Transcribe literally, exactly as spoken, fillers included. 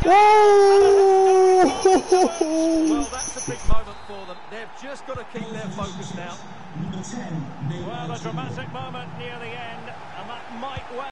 Oh! Well, that's a big moment for them. They've just got to keep their focus now. Well, a dramatic moment near the end, and that might well